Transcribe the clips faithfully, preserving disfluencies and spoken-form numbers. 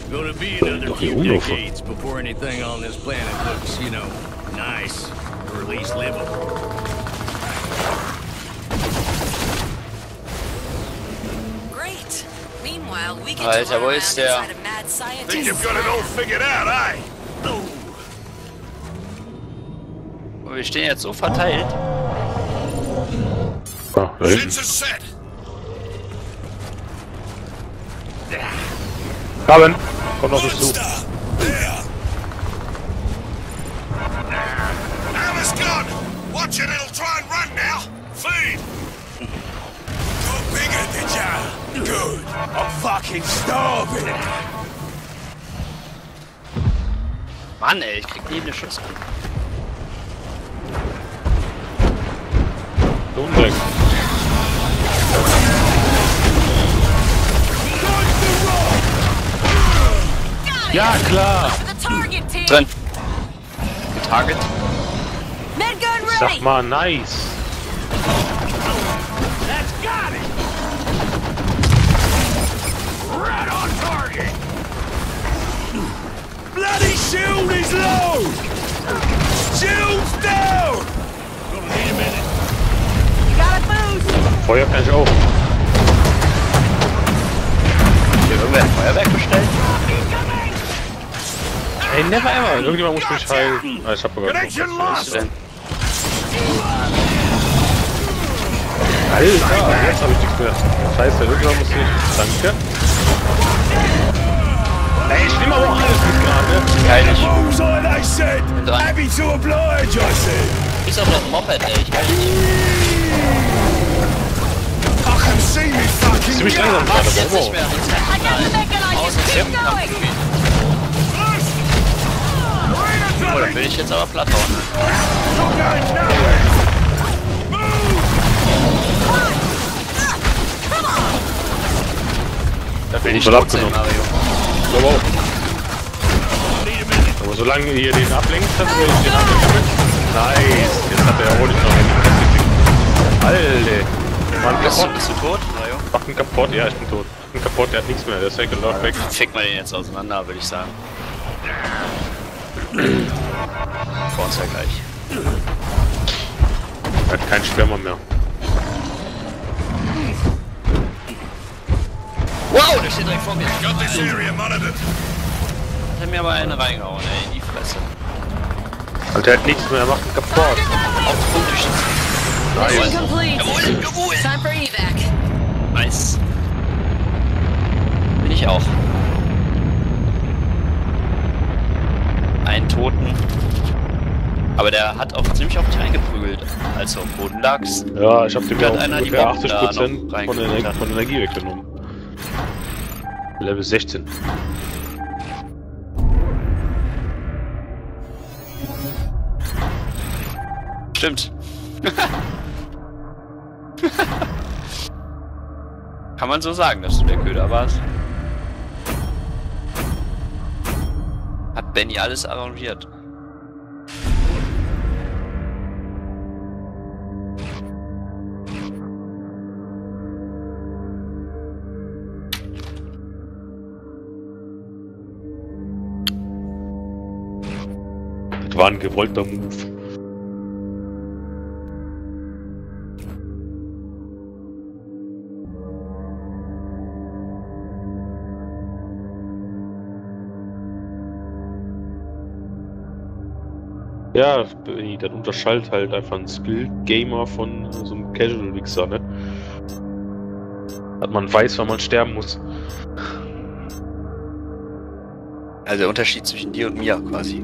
Gonna be another few decades before anything on this planet looks, you know, nice, or at least livable. Great. Meanwhile, we can Alter, wo ist der? Think you've got it all figured out, eh? Wir stehen jetzt so verteilt. Ah, da hinten. Haben! Kommt noch nicht zu. Hammer's gone! Watch it, it'll try and run now! Feed! Got bigger, did ya? Good! I'm fucking starving! Mann ey, ich krieg nie eine Schuss an. Umdrehen. Ja, klar! Drin. Getarget. Sag mal, nice! That's got it! Right on target! Bloody shield is low! Shield's down! Gonna need a minute. Got a boost! Feuer kann ich auch. Hier irgendwer ein Feuerwerk bestellt? Ey, never ever! Irgendjemand muss mich heilen. Ah, ich hab sogar. Was ist denn? Alter, jetzt hab ich nichts mehr. Scheiße, irgendwann muss ich. Danke. Ey, ich nehm aber auch alles mit gerade. Geil nicht. Bin dran. Happy to oblige, I said. Ist doch noch ein Moped, ey. Ich weiß nicht. I can see me fucking Ziemlich langsam Was? gerade, Jetzt nicht aber mehr. Sonst hätten wir aus dem Firmenkampf gespielt. Oh, da will ich jetzt aber platt hauen. Da will ich Voll tot sein, abgenommen. Mario. Aber auch. Aber solange ihr den ablenkt, dann will ich den ablenken. Nice! Jetzt hat er auch nicht noch einen. Alter! Mann, Bist du, kaputt! bist du tot, Mario? Mach ihn kaputt, ja, ich bin tot. Ich bin kaputt, der hat nichts mehr, der ist weggelaufen, weg. Fick mal den jetzt auseinander, würde ich sagen. Vor uns ja gleich. Er hat keinen Schwärmer mehr. Wow, der steht direkt vor mir. Got this area monitored. Hat mir aber eine reingehauen, ey, in die Fresse. Alter, er hat nichts mehr, er macht ihn kaputt. Auf Punkt Nice. Jawohl, jawohl. Time for evac. Nice. Bin ich auch. Einen Toten. Aber der hat auch ziemlich auf dich eingeprügelt, als du auf dem Boden lagst. Ja, ich hab dem ja Hat auch einer die ungefähr Bomben achtzig da Prozent noch von, reingeholt Ener hat. von Energie weggenommen. Level sechzehn. Stimmt. Kann man so sagen, dass du der Köder warst. Hat Benny alles arrangiert. Das war ein gewollter Move. Ja, das unterscheidet halt einfach einen Skill-Gamer von so einem Casual-Wichser, ne? Dass man weiß, wann man sterben muss. Also der Unterschied zwischen dir und mir quasi.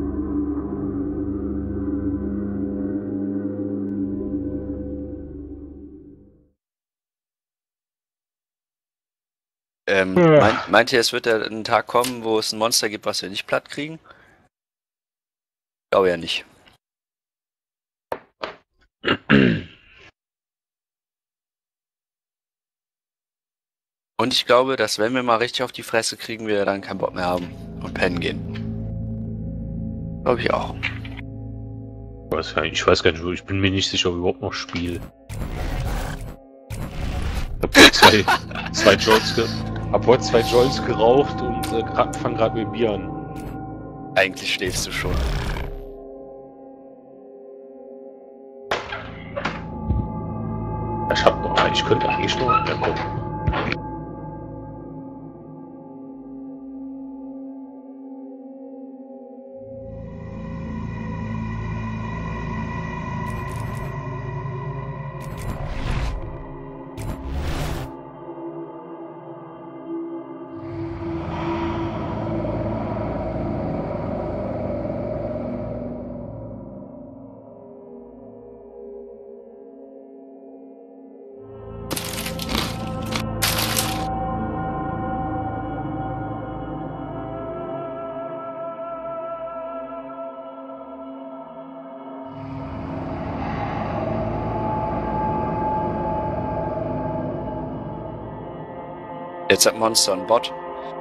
Ähm, Ja. meint, meint ihr, es wird ja ein Tag kommen, wo es ein Monster gibt, was wir nicht platt kriegen? Ich glaube ja nicht. Und ich glaube, dass wenn wir mal richtig auf die Fresse kriegen, wir dann keinen Bock mehr haben und pennen gehen. Glaube ich auch. Ich weiß, gar nicht, ich weiß gar nicht, ich bin mir nicht sicher, ob ich überhaupt noch spiele. Ich hab heute zwei, zwei Joints ge hab heute zwei Joints geraucht und äh, grad, fang grad mit Bier an. Eigentlich schläfst du schon. Ich hab noch, ich könnte eigentlich noch mehr gucken. Jetzt hat Monster einen Bot.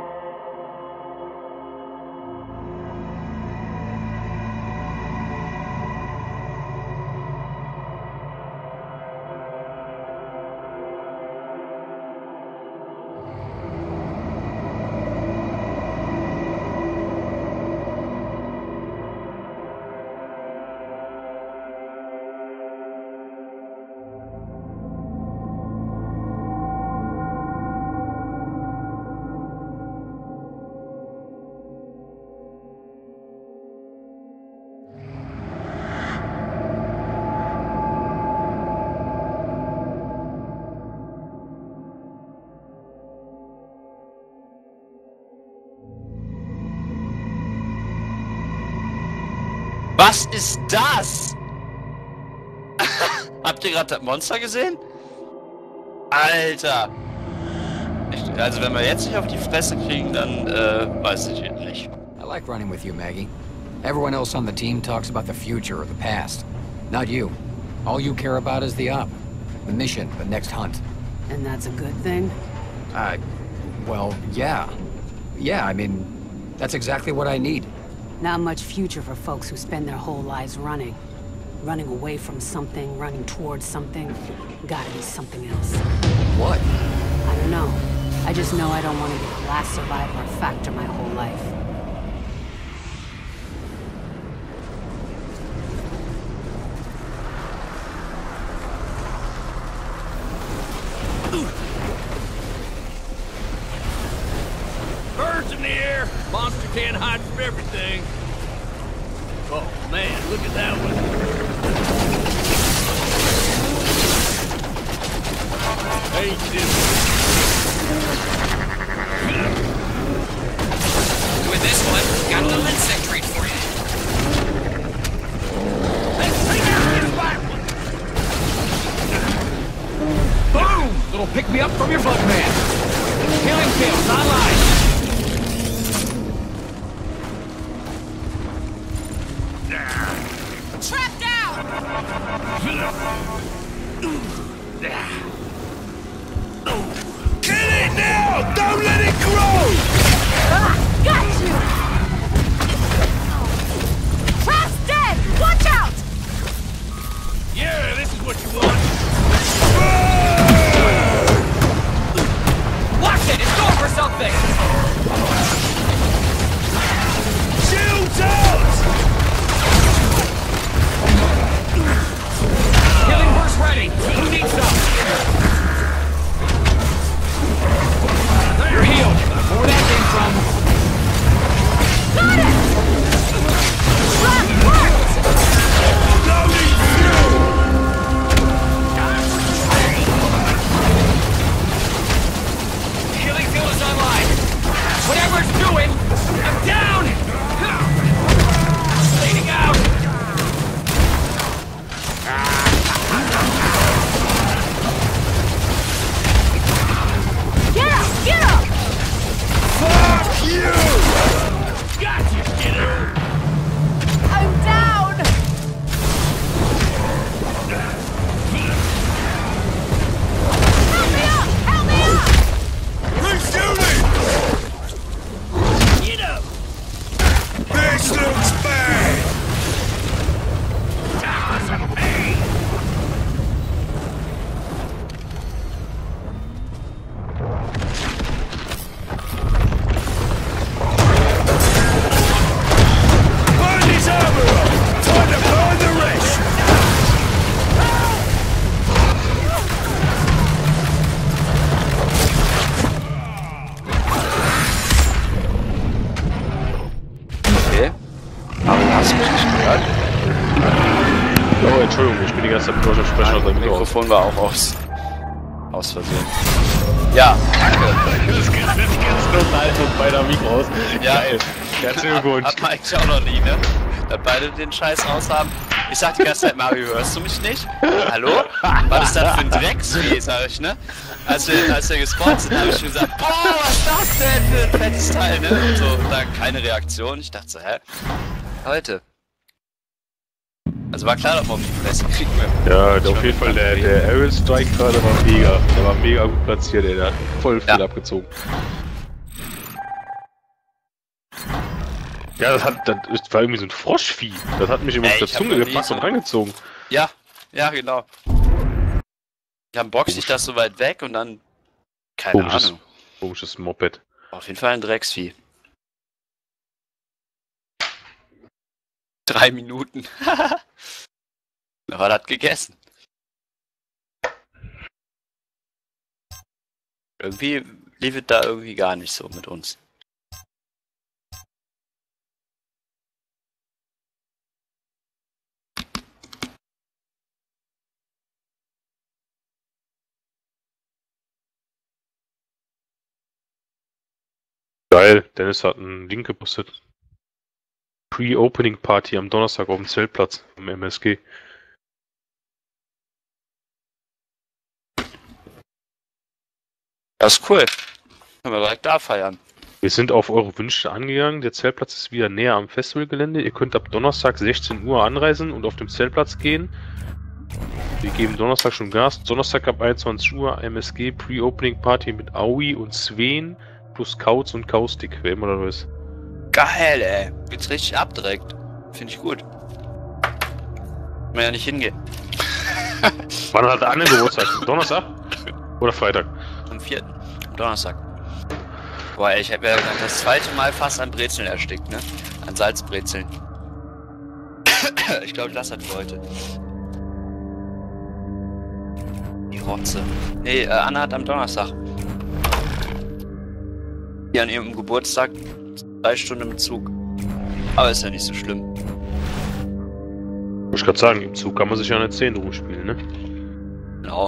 Was ist das? Habt ihr gerade das Monster gesehen? Alter! Ich, also wenn wir jetzt nicht auf die Fresse kriegen, dann äh, weiß ich nicht. I like running with you, Maggie. Everyone else on the team talks about the future or the past. Not you. All you care about is the op. The mission, the next hunt. And that's a good thing? Uh, well, yeah. Yeah, I mean, that's exactly what I need. Not much future for folks who spend their whole lives running. Running away from something, running towards something. Gotta be something else. What? I don't know. I just know I don't want to be the last survivor factor my whole life. Birds in the air! Monster can't hide from everything. Oh man, look at that one. Hey, this. With this one, got a little insect treat for you. Let's take out this black one. Boom! Little pick me up from your bug man. Killing fields online. Trap down! Kill it now! Don't let it grow! Ah, got you! Trap's dead! Watch out! Yeah, this is what you want. Watch it! It's going for something! ist der Sprecher Das Mikrofon war auch aus. Aus Versehen. Ja, danke. Das geht jetzt total von beide Mikros. Ja, ey. Herzlichen Glückwunsch. Hat man eigentlich auch noch nie, ne? Dass beide den Scheiß aushaben. Ich sag die ganze Zeit, Mario, hörst du mich nicht? Hallo? Was ist das für ein Drecksvieh, sag ich, ne? Als wir, als wir gespawnt sind, hab ich schon gesagt, boah, was ist das denn für ein fettes Teil, ne? Und so, und dann keine Reaktion. Ich dachte so, hä? Leute. Also war klar, dass wir auf die Fresse kriegen wir. Ja, der auf jeden Fall, der, der Aerial Strike gerade war mega. Der war mega gut platziert, ey. Der hat voll viel ja. abgezogen. Ja, das hat, das war irgendwie so ein Froschvieh. Das hat mich immer auf der Zunge gepackt so und reingezogen. Ja, ja, genau. Ich hab Bock, sich das so weit weg und dann... Keine komisches, Ahnung. Komisches Moped. Auf jeden Fall ein Drecksvieh. Drei Minuten. Da war das gegessen. Irgendwie lief es da irgendwie gar nicht so mit uns. Geil, Dennis hat einen Link gepostet. Pre-Opening Party am Donnerstag auf dem Zeltplatz am M S G. Das ist cool. Können wir direkt da feiern. Wir sind auf eure Wünsche angegangen. Der Zeltplatz ist wieder näher am Festivalgelände. Ihr könnt ab Donnerstag sechzehn Uhr anreisen und auf dem Zeltplatz gehen. Wir geben Donnerstag schon Gas. Donnerstag ab einundzwanzig Uhr M S G Pre-Opening Party mit Aui und Sven plus Kauz und Kaustik, wer immer da ist. Geil, ey. Geht's richtig ab direkt. Finde ich gut. Kann man ja nicht hingehen. Wann hat der Anne Geburtstag? Donnerstag? Oder Freitag? Am vierten Am Donnerstag. Boah, ey, ich hab ja das zweite Mal fast an Brezeln erstickt, ne? An Salzbrezeln. Ich glaube, ich lasse das für heute. Die Rotze. Nee, äh, Anna hat am Donnerstag. Hier an ihrem Geburtstag drei Stunden im Zug. Aber ist ja nicht so schlimm. Ich gerade sagen, im Zug kann man sich ja eine zehn rumspielen, ne? Genau.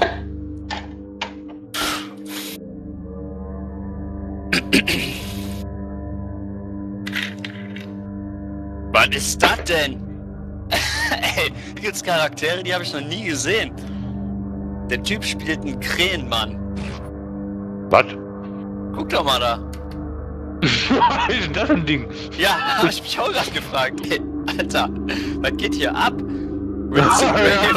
Was ist das denn? Ey, hier gibt's Charaktere, die habe ich noch nie gesehen. Der Typ spielt einen Krähenmann. Was? Guck doch mal da. Was ist denn das für ein Ding? Ja, hab ich mich auch gerade gefragt. Ey, Alter, was geht hier ab? Rinse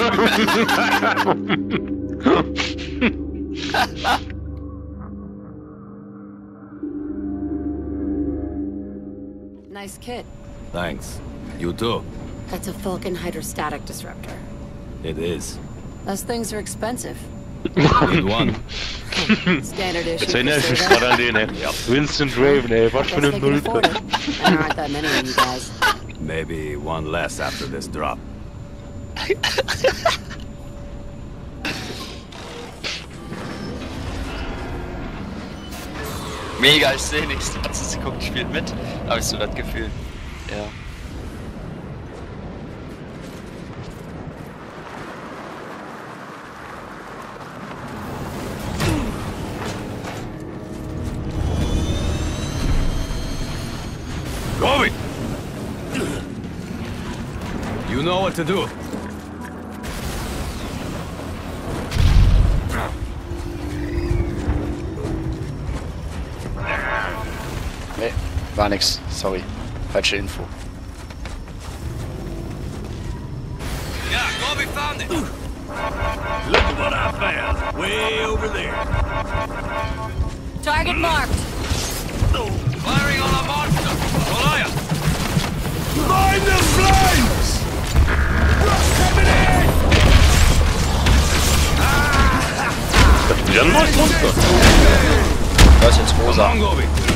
Nice kit. Thanks. You too. That's a Falcon hydrostatic disruptor. It is. Those things are expensive. Need one. Standard issue. Jetzt erinnere ich mich gerade an den, ey. Vincent Raven, ey. Was für eine Null. There aren't that many of you guys. Maybe one less after this drop. Mega, ich sehe nichts. Die ganze Sekunde spielt mit. Da habe ich so das Gefühl. Ja. Gobi! You know what to do. Nee, war nix. Sorry. Falsche Info. Yeah, Gobi found it. Look at what I found. Way over there. Target marked. Firing on a monster. Goliath. Mind the flames! What's coming in? Das ist wieder ein neues Monster. Das ist jetzt rosa. Come on, Gobi.